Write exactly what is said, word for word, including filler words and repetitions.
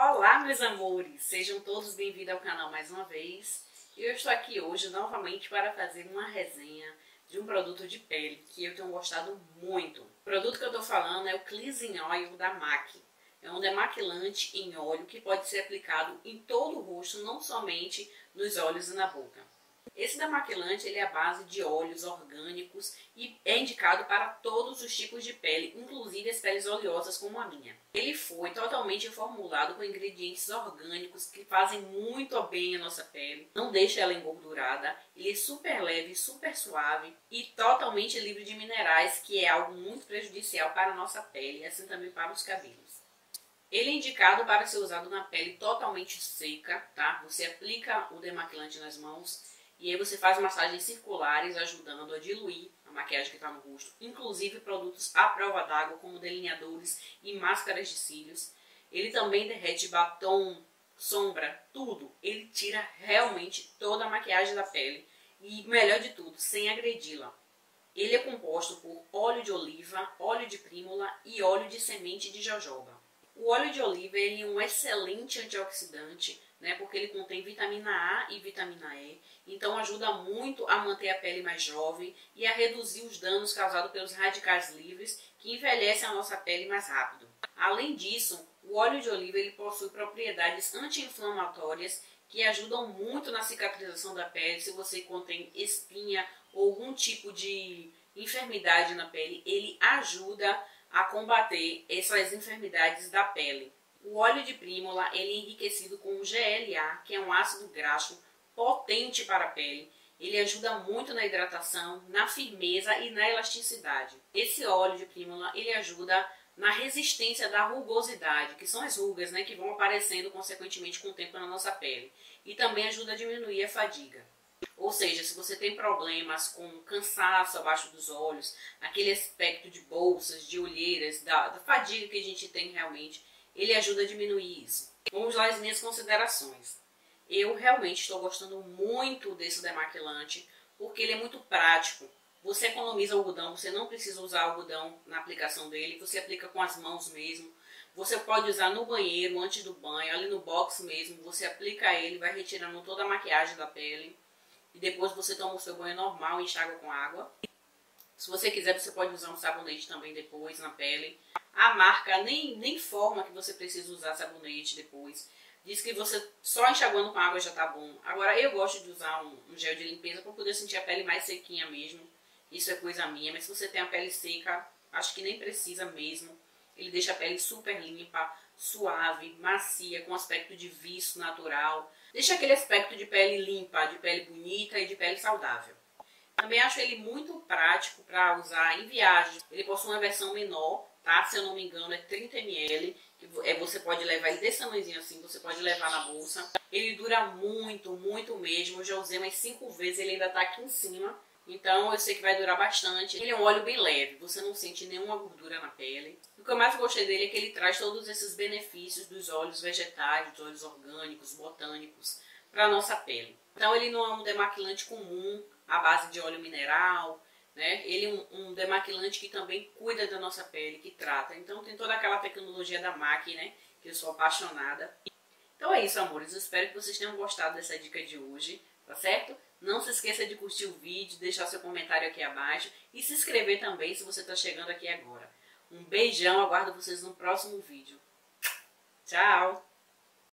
Olá, meus amores! Sejam todos bem-vindos ao canal mais uma vez. Eu estou aqui hoje novamente para fazer uma resenha de um produto de pele que eu tenho gostado muito. O produto que eu estou falando é o Cleansing Oil da M A C. É um demaquilante em óleo que pode ser aplicado em todo o rosto, não somente nos olhos e na boca. Esse demaquilante ele é a base de óleos orgânicos e é indicado para todos os tipos de pele, inclusive as peles oleosas como a minha. Ele foi totalmente formulado com ingredientes orgânicos que fazem muito bem a nossa pele, não deixa ela engordurada, ele é super leve, super suave e totalmente livre de minerais, que é algo muito prejudicial para a nossa pele e assim também para os cabelos. Ele é indicado para ser usado na pele totalmente seca, tá? Você aplica o demaquilante nas mãos e aí você faz massagens circulares, ajudando a diluir a maquiagem que está no rosto. Inclusive produtos à prova d'água, como delineadores e máscaras de cílios. Ele também derrete batom, sombra, tudo. Ele tira realmente toda a maquiagem da pele. E melhor de tudo, sem agredi-la. Ele é composto por óleo de oliva, óleo de prímula e óleo de semente de jojoba. O óleo de oliva ele é um excelente antioxidante, né, porque ele contém vitamina A e vitamina E, então ajuda muito a manter a pele mais jovem e a reduzir os danos causados pelos radicais livres que envelhecem a nossa pele mais rápido. Além disso, o óleo de oliva ele possui propriedades anti-inflamatórias que ajudam muito na cicatrização da pele. Se você contém espinha ou algum tipo de enfermidade na pele, ele ajuda a combater essas enfermidades da pele. O óleo de prímula ele é enriquecido com o G L A, que é um ácido graxo potente para a pele. Ele ajuda muito na hidratação, na firmeza e na elasticidade. Esse óleo de prímula ele ajuda na resistência da rugosidade, que são as rugas, né, que vão aparecendo consequentemente com o tempo na nossa pele. E também ajuda a diminuir a fadiga. Ou seja, se você tem problemas com cansaço abaixo dos olhos, aquele aspecto de bolsas, de olheiras, da, da fadiga que a gente tem realmente, ele ajuda a diminuir isso. Vamos lá às minhas considerações. Eu realmente estou gostando muito desse demaquilante, porque ele é muito prático. Você economiza algodão, você não precisa usar algodão na aplicação dele, você aplica com as mãos mesmo. Você pode usar no banheiro, antes do banho, ali no box mesmo, você aplica ele, vai retirando toda a maquiagem da pele. E depois você toma o seu banho normal e enxágua com água. Se você quiser, você pode usar um sabonete também depois na pele. A marca nem, nem forma que você precisa usar sabonete depois. Diz que você só enxaguando com água já tá bom. Agora eu gosto de usar um, um gel de limpeza para poder sentir a pele mais sequinha mesmo. Isso é coisa minha, mas se você tem a pele seca, acho que nem precisa mesmo. Ele deixa a pele super limpa, suave, macia, com aspecto de viço natural. Deixa aquele aspecto de pele limpa, de pele bonita e de pele saudável. Também acho ele muito prático para usar em viagens. Ele possui uma versão menor, tá? Se eu não me engano é trinta mililitros. Que você pode levar ele desse tamanhozinho assim, você pode levar na bolsa. Ele dura muito, muito mesmo. Eu já usei umas cinco vezes, ele ainda tá aqui em cima. Então eu sei que vai durar bastante. Ele é um óleo bem leve, você não sente nenhuma gordura na pele. O que eu mais gostei dele é que ele traz todos esses benefícios dos óleos vegetais, dos óleos orgânicos, botânicos, para a nossa pele. Então ele não é um demaquilante comum, à base de óleo mineral, né? Ele é um, um demaquilante que também cuida da nossa pele, que trata. Então tem toda aquela tecnologia da M A C, né? Que eu sou apaixonada. Então é isso, amores. Eu espero que vocês tenham gostado dessa dica de hoje, tá certo? Não se esqueça de curtir o vídeo, deixar seu comentário aqui abaixo e se inscrever também se você está chegando aqui agora. Um beijão, aguardo vocês no próximo vídeo. Tchau!